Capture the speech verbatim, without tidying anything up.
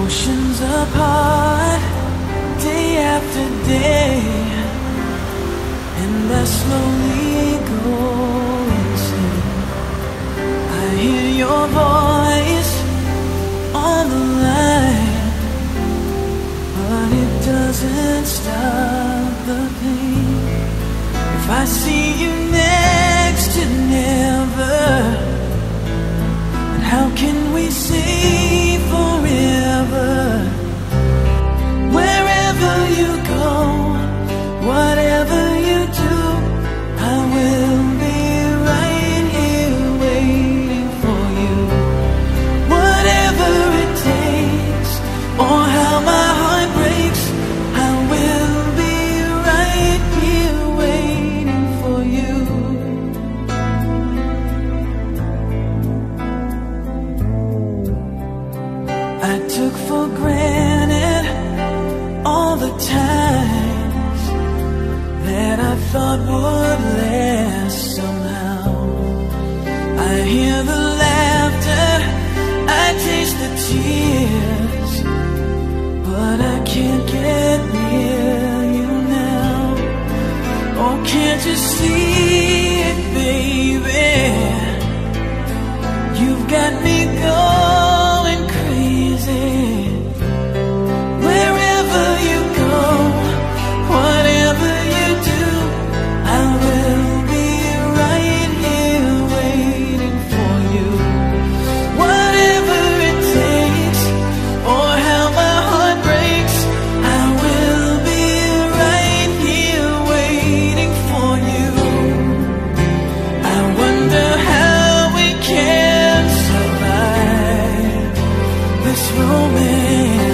oceans apart, day after day, and I slowly go insane. I hear your voice on the line, but it doesn't stop the pain. If I see you next to never, then how can we say forever? Wherever you go, whatever you do, I will be right here waiting for you. Whatever it takes, or how my heart breaks, I will be right here waiting for you. I took for granted all the times that I thought would last somehow. I hear the laughter, I taste the tears, but I can't get near you now. Oh, can't you see it, baby? You've got me going crazy. Wherever you go, whatever you do, I will be right here waiting for you. Whatever it takes, or how my heart breaks, I will be right here waiting for you. I wonder how we can survive this romance.